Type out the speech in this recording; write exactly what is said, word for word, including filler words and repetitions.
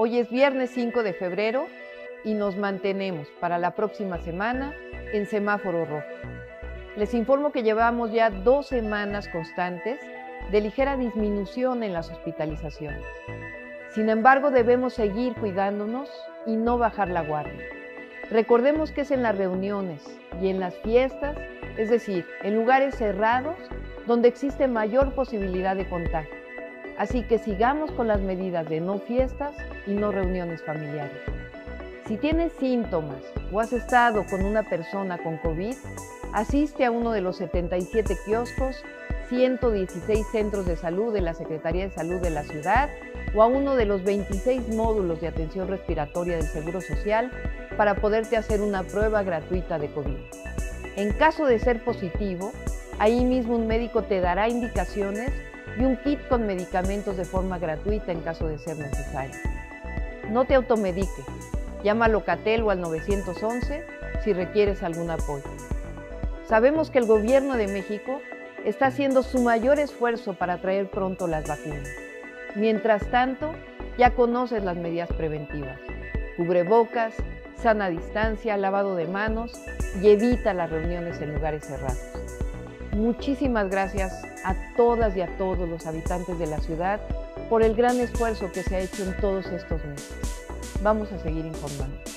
Hoy es viernes cinco de febrero y nos mantenemos para la próxima semana en semáforo rojo. Les informo que llevamos ya dos semanas constantes de ligera disminución en las hospitalizaciones. Sin embargo, debemos seguir cuidándonos y no bajar la guardia. Recordemos que es en las reuniones y en las fiestas, es decir, en lugares cerrados, donde existe mayor posibilidad de contagio. Así que sigamos con las medidas de no fiestas y no reuniones familiares. Si tienes síntomas o has estado con una persona con COVID, asiste a uno de los setenta y siete kioscos, ciento dieciséis centros de salud de la Secretaría de Salud de la ciudad o a uno de los veintiséis módulos de atención respiratoria del Seguro Social para poderte hacer una prueba gratuita de COVID. En caso de ser positivo, ahí mismo un médico te dará indicaciones y un kit con medicamentos de forma gratuita en caso de ser necesario. No te automediques, llama a Locatel o al nueve once si requieres algún apoyo. Sabemos que el Gobierno de México está haciendo su mayor esfuerzo para traer pronto las vacunas. Mientras tanto, ya conoces las medidas preventivas: cubrebocas, sana distancia, lavado de manos y evita las reuniones en lugares cerrados. Muchísimas gracias a todas y a todos los habitantes de la ciudad por el gran esfuerzo que se ha hecho en todos estos meses. Vamos a seguir informando.